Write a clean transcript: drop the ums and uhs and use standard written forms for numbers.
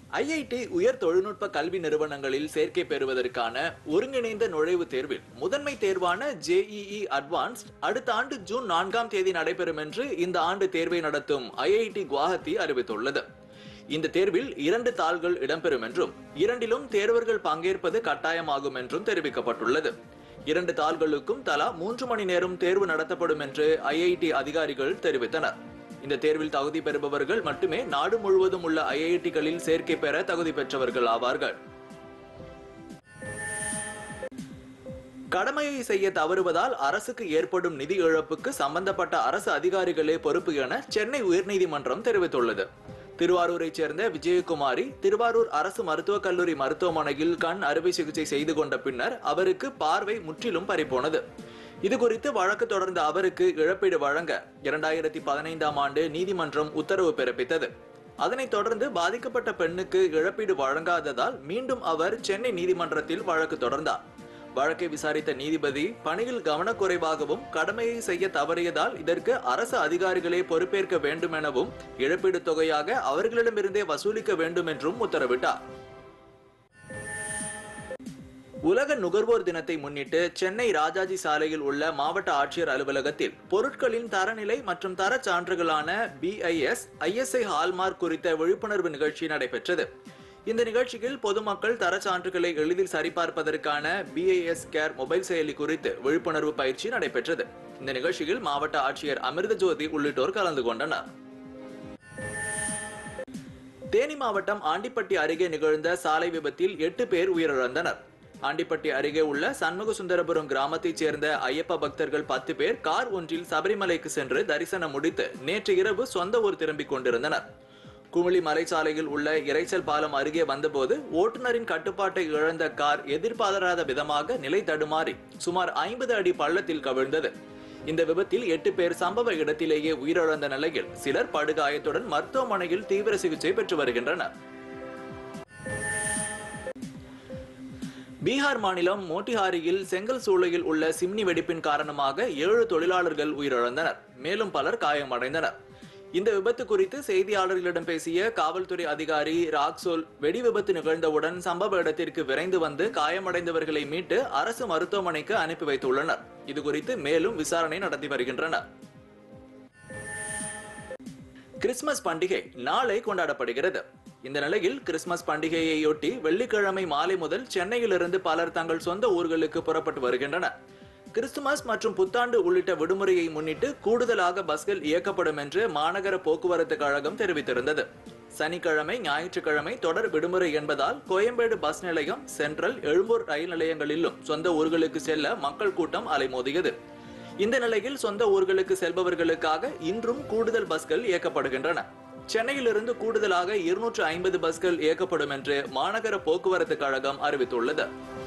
IIT உயர் தொழில்நுட்ப கல்வி நிறுவனங்களில் சேர்க்கை பெறுவதற்கான ஒருங்கிணைந்த நுழைவுத் தேர்வில் முதன்மை தேர்வான ஜேஇஇ அட்வான்ஸ்ட் அடுத்த ஆண்டு ஜூன் 4ஆம் தேதி நடைபெறும் என்று இந்த ஆண்டு தேர்வை நடத்தும் ஐஐடி குவாஹாத்தி அறிவித்துள்ளது. இந்த தேர்வில் 2 தாள்கள் இடம்பெறும் என்றும் இரண்டிலும் தேர்வர்கள் பங்கேற்பது கட்டாயமாகும் என்றும் தெரிவிக்கப்பட்டுள்ளது. 2 தாள்களுக்கும் தலா 3 மணி நேரம் தேர்வு நடத்தப்படும் என்று ஐஐடி அதிகாரிகள் தெரிவித்தனர். இந்த தேர்வில் தகுதி பெறுபவர்கள் மட்டுமே நாடு முழுவதும் உள்ள ஐஐடிகளில் சேர்க்கை பெற தகுதி பெற்றவர்கள் ஆவார்கள். கடமையை செய்ய தவறுவதால் அரசுக்கு ஏற்படும் நிதி இழப்புக்கு சம்பந்தப்பட்ட அரசு அதிகாரிகளே பொறுப்பு என சென்னை உயர்நீதிமன்றம் தெரிவித்துள்ளது. திருவாரூரை சேர்ந்த விஜயகுமாரி திருவாரூர் அரசு மருத்துவக் கல்லூரி மருத்துவமனையில் கண் அறுவை சிகிச்சை செய்து கொண்ட பின்னர் அவருக்கு பார்வை முற்றிலும் பறிபோனது. இதுகுறித்து வழக்கு தொடர்ந்த அவருக்கு இழப்பீடு வழங்க 2015ஆம் ஆண்டு நீதிமன்றம் உத்தரவு பிறப்பித்தது. அதனைத் தொடர்ந்து பாதிக்கப்பட்ட பெண்ணுக்கு இழப்பீடு வழங்காததால் மீண்டும் அவர் சென்னை நீதிமன்றத்தில் வழக்கு தொடர்ந்தார். வழக்கை விசாரித்த நீதிபதி பணியில் கவனக்குறைவாகவும் கடமையை செய்ய தவறியதால் இதற்கு அரசு அதிகாரிகளே பொறுப்பேற்க வேண்டும் எனவும் இழப்பீடு தொகையாக அவர்களிடமிருந்தே வசூலிக்க வேண்டும் என்றும் உத்தரவிட்டார். உலக நுகர்வோர் தினத்தை முன்னிட்டு சென்னை ராஜாஜி சாலையில் உள்ள மாவட்ட ஆட்சியர் அலுவலகத்தில் பொருட்களின் தரநிலை மற்றும் தர சான்றுகளான BIS, ISI ஹால்மார்க் குறித்த விழிப்புணர்வு நிகழ்ச்சி நடைபெற்றது. இந்த நிகழ்ச்சியில் பொதுமக்கள் தர சான்றுகளை எளிதில் சரிபார்ப்பதற்கான BIS கேர் மொபைல் செயலி குறித்து விழிப்புணர்வு பயிற்சி நடைபெற்றது. இந்த நிகழ்ச்சியில் மாவட்ட ஆட்சியர் அமிர்தஜோதி உள்ளிட்டோர் கலந்து கொண்டனர். தேனி மாவட்டம் ஆண்டிப்பட்டி அருகே நிகழ்ந்த சாலை விபத்தில் 8 பேர் உயிரிழந்தனர். ஆண்டிப்பட்டி அருகே உள்ள சண்முகசுந்தரபுரம் கிராமத்தைச் சேர்ந்த ஐயப்ப பக்தர்கள் 10 பேர் கார் ஒன்றில் சபரிமலைக்கு சென்று தரிசனம் முடித்து நேற்று இரவு சொந்த ஊர் திரும்பிக் கொண்டிருந்தனர். குமிளி மலைச்சாலையில் உள்ள இரைச்சல் பாலம் அருகே வந்தபோது ஓட்டுநரின் கட்டுப்பாட்டை இழந்த கார் எதிர்பாராத விதமாக நிலை தடுமாறி சுமார் 50 அடி பள்ளத்தில் கவிழ்ந்தது. இந்த விபத்தில் 8 பேர் சம்பவ இடத்திலேயே உயிரிழந்த நிலையில் சிலர் படுகாயத்துடன் மருத்துவமனையில் தீவிர சிகிச்சை பெற்று வருகின்றனர். பீகார் மாநிலம் மோட்டிஹாரியில் செங்கல் சூளையில் உள்ள சிம்னி வெடிப்பின் காரணமாக 7 தொழிலாளர்கள் உயிரிழந்தனர். மேலும் பலர் காயமடைந்தனர். இந்த விபத்து குறித்து செய்தியாளர்களிடம் பேசிய காவல்துறை அதிகாரி ராக்சோல் வெடி விபத்து நிகழ்ந்தவுடன் சம்பவ இடத்திற்கு விரைந்து வந்து காயமடைந்தவர்களை மீட்டு அரசு மருத்துவமனைக்கு அனுப்பி வைத்துள்ளனர். இதுகுறித்து மேலும் விசாரணை நடத்தி வருகின்றனர். கிறிஸ்துமஸ் பண்டிகை நாளை கொண்டாடப்படுகிறது. இந்த நிலையில் கிறிஸ்துமஸ் பண்டிகையையொட்டி வெள்ளிக்கிழமை மாலை முதல் சென்னையிலிருந்து பலர் தங்கள் சொந்த ஊர்களுக்கு புறப்பட்டு வருகின்றனர். கிறிஸ்துமஸ் மற்றும் புத்தாண்டு உள்ளிட்ட விடுமுறையை முன்னிட்டு கூடுதலாக பஸ்கள் இயக்கப்படும் என்று மாநகர போக்குவரத்து கழகம் தெரிவித்திருந்தது. சனிக்கிழமை ஞாயிற்றுக்கிழமை தொடர் விடுமுறை என்பதால் கோயம்பேடு பஸ் நிலையம், சென்ட்ரல், எழும்பூர் ரயில் நிலையங்களிலும் சொந்த ஊர்களுக்கு செல்ல மக்கள் கூட்டம் அலைமோதியது. இந்த நிலையில் சொந்த ஊர்களுக்கு செல்பவர்களுக்காக இன்றும் கூடுதல் பஸ்கள் இயக்கப்படுகின்றன. சென்னையிலிருந்து கூடுதலாக 250 பஸ்கள் இயக்கப்படும் என்று மாநகர போக்குவரத்து கழகம் அறிவித்துள்ளது.